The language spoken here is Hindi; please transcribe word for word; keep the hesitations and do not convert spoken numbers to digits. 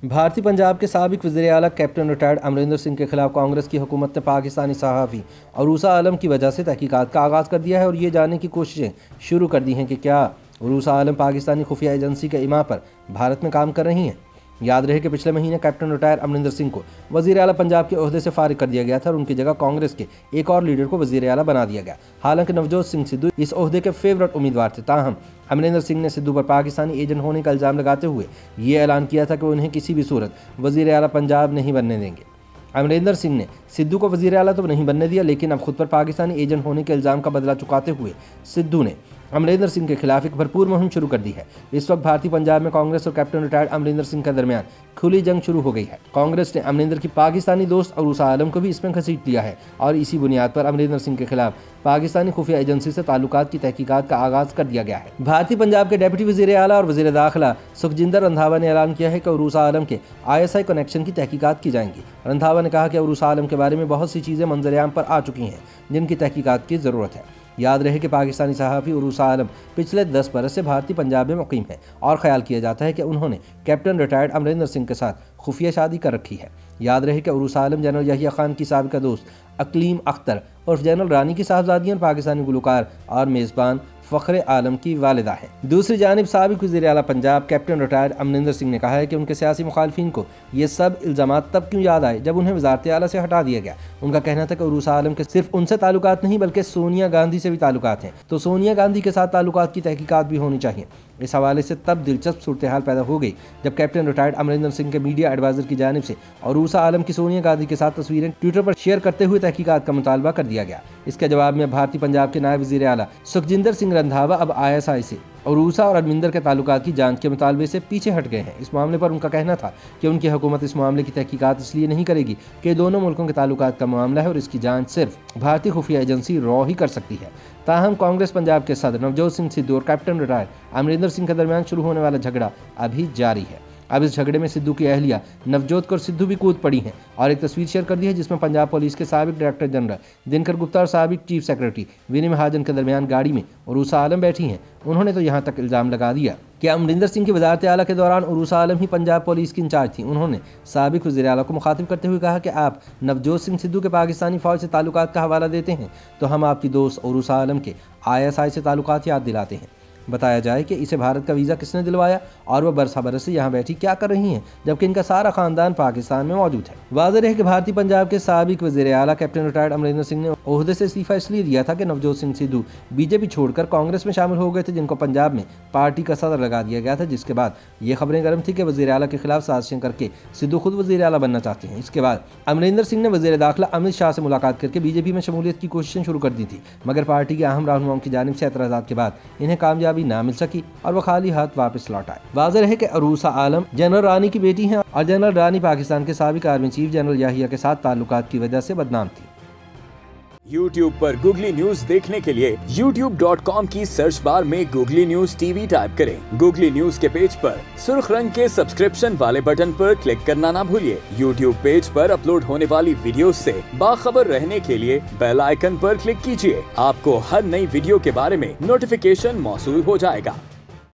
भारतीय पंजाब के साबिक वज़ीर-ए-आला कैप्टन रिटायर्ड अमरिंदर सिंह के खिलाफ कांग्रेस की हुकूमत ने पाकिस्तानी सहाफ़ी अरूसा आलम की वजह से तहकीकात का आगाज़ कर दिया है और ये जानने की कोशिशें शुरू कर दी हैं कि क्या अरूसा आलम पाकिस्तानी खुफिया एजेंसी के इमा पर भारत में काम कर रही हैं। याद रहे कि पिछले महीने कैप्टन रिटायर अमरिंदर सिंह को वज़ीर-ए-आला पंजाब के ओहदे से फारिग कर दिया गया था और उनकी जगह कांग्रेस के एक और लीडर को वज़ीर-ए-आला बना दिया गया। हालांकि नवजोत सिंह सिद्धू इस ओहदे के फेवरेट उम्मीदवार थे, ताहम अमरिंदर सिंह ने सिद्धू पर पाकिस्तानी एजेंट होने का इल्ज़ाम लगाते हुए ये ऐलान किया था कि उन्हें किसी भी सूरत वज़ीर-ए-आला पंजाब नहीं बनने देंगे। अमरिंदर सिंह ने सिद्धू को वज़ीर-ए-आला तो नहीं बनने दिया, लेकिन अब खुद पर पाकिस्तानी एजेंट होने के इल्ज़ाम का बदला चुकाते हुए सिद्धू ने अमरिंदर सिंह के खिलाफ एक भरपूर मुहिम शुरू कर दी है। इस वक्त भारतीय पंजाब में कांग्रेस और कैप्टन रिटायर्ड अमरिंदर सिंह के दरमियान खुली जंग शुरू हो गई है। कांग्रेस ने अमरिंदर की पाकिस्तानी दोस्त अरूसा आलम को भी इसमें घसीट लिया है और इसी बुनियाद पर अमरिंदर सिंह के खिलाफ पाकिस्तानी खुफिया एजेंसी से ताल्लुकात की तहकीकात का आगाज कर दिया गया है। भारतीय पंजाब के डिप्टी वज़ीर-ए-आला और वज़ीर दाखिला सुखजिंदर रंधावा ने ऐलान किया है कि अरूसा आलम के आई एस आई कनेक्शन की तहकीकात की जाएंगी। रंधावा ने कहा कि अरूसा आलम के बारे में बहुत सी चीज़ें मंजर-ए-आम पर आ चुकी हैं जिनकी तहकीकात की ज़रूरत है। याद रहे कि पाकिस्तानी सहाफ़ी अरूसा आलम पिछले दस बरस से भारतीय पंजाब में मुक़ीम है और ख्याल किया जाता है कि उन्होंने कैप्टन रिटायर्ड अमरिंदर सिंह के साथ खुफिया शादी कर रखी है। याद रहे कि अरूसा आलम जनरल याहिया खान की साबिक़ा दोस्त अकलीम अख्तर और जनरल रानी की साहबजादी और पाकिस्तानी गुलकार और मेज़बान फ़ख्र आलम की वालिदा है। दूसरी जानिब साबिक़ वज़ीर-ए-आला पंजाब कैप्टन रिटायर्ड अमरिंदर सिंह ने कहा है कि उनके सियासी मुखालफिन को ये सब इल्ज़ामात तब क्यों याद आए जब उन्हें वज़ारत-ए-आला से हटा दिया गया। उनका कहना था कि अरूसा आलम के सिर्फ उनसे ताल्लुकात नहीं बल्कि सोनिया गांधी से भी ताल्लुकात हैं, तो सोनिया गांधी के साथ ताल्लुकात की तहकीकात भी होनी चाहिए। इस हवाले से तब दिलचस्प सूरत हाल पैदा हो गई जब कैप्टन रिटायर्ड अमरिंदर सिंह के मीडिया एडवाइज़र की जानिब से अरूसा आलम की सोनिया गांधी के साथ तस्वीरें ट्विटर पर शेयर करते हुए तहकीकात का मुतालबा कर दिया गया। इसके जवाब में भारतीय पंजाब के नायब वज़ीर-ए-आला सुखजिंदर सिंह रंधावा अब आई एस आई से अरूसा और अमरिंदर के ताल्लुकात की जांच के मुतालबे से पीछे हट गए हैं। इस मामले पर उनका कहना था कि उनकी हुकूमत इस मामले की तहकीकात इसलिए नहीं करेगी कि दोनों मुल्कों के ताल्लुकात का मामला है और इसकी जांच सिर्फ भारतीय खुफिया एजेंसी रॉ ही कर सकती है। ताहम कांग्रेस पंजाब के सदर नवजोत सिंह सिद्धू और कैप्टन रिटायर अमरिंदर सिंह के दरमियान शुरू होने वाला झगड़ा अभी जारी है। अब इस झगड़े में सिद्धू की अहलिया नवजोत कौर सिद्धू भी कूद पड़ी हैं और एक तस्वीर शेयर कर दी है जिसमें पंजाब पुलिस के साबिक डायरेक्टर जनरल दिनकर गुप्ता और साबिक चीफ सेक्रेटरी विनय महाजन के दरमियान गाड़ी में अरूसा आलम बैठी हैं। उन्होंने तो यहाँ तक इल्ज़ाम लगा दिया कि अमरिंदर सिंह की वज़ारत-ए-आला के दौरान अरूसा आलम ही पंजाब पुलिस की इंचार्ज थी। उन्होंने साबिक वज़ीर-ए-आला को मुखातिब करते हुए कहा कि आप नवजोत सिंह सिद्धू के पाकिस्तानी फ़ौज से ताल्लुकात का हवाला देते हैं तो हम आपकी दोस्त अरूसा आलम के आई एस आई से ताल्लुकात याद दिलाते हैं। बताया जाए कि इसे भारत का वीज़ा किसने दिलवाया और वह बरसा बरस से यहाँ बैठी क्या कर रही हैं जबकि इनका सारा ख़ानदान पाकिस्तान में मौजूद है। वाज़ेह है कि भारतीय पंजाब के साबिक वज़ीर-ए-आला कैप्टन रिटायर्ड अमरिंदर सिंह ने ओहदे से इस्तीफ़ा इसलिए दिया था कि नवजोत सिंह सिद्धू बीजेपी छोड़कर कांग्रेस में शामिल हो गए थे, जिनको पंजाब में पार्टी का सदर लगा दिया गया था, जिसके बाद ये खबरें गर्म थी कि वज़ीर-ए-आला के खिलाफ साजिशें करके सिद्धू खुद वज़ीर-ए-आला बनना चाहते हैं। इसके बाद अमरिंदर सिंह ने वज़ीर दाखिला अमित शाह से मुलाकात करके बीजेपी में शमूलियत की कोशिशें शुरू कर दी थी, मगर पार्टी के अहम रहनुमाओं की जानिब से एतराज़ात के बाद इन्हें कामयाबी ना मिल सकी और वह खाली हाथ वापस लौट आए। वाज़ेह है कि अरूसा आलम जनरल रानी की बेटी हैं और जनरल रानी पाकिस्तान के साबिक आर्मी चीफ जनरल याहिया के साथ ताल्लुकात की वजह से बदनाम थी। YouTube पर गूगली न्यूज देखने के लिए यूट्यूब डॉट कॉम की सर्च बार में गूगली न्यूज टीवी टाइप करें। गूगली न्यूज के पेज पर सुर्ख रंग के सब्सक्रिप्शन वाले बटन पर क्लिक करना ना भूलिए। YouTube पेज पर अपलोड होने वाली वीडियोस से बाखबर रहने के लिए बेल आइकन पर क्लिक कीजिए। आपको हर नई वीडियो के बारे में नोटिफिकेशन मौसूल हो जाएगा।